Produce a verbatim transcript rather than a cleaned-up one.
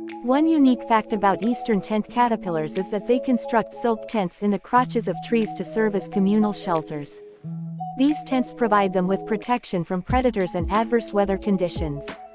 One unique fact about eastern tent caterpillars is that they construct silk tents in the crotches of trees to serve as communal shelters. These tents provide them with protection from predators and adverse weather conditions.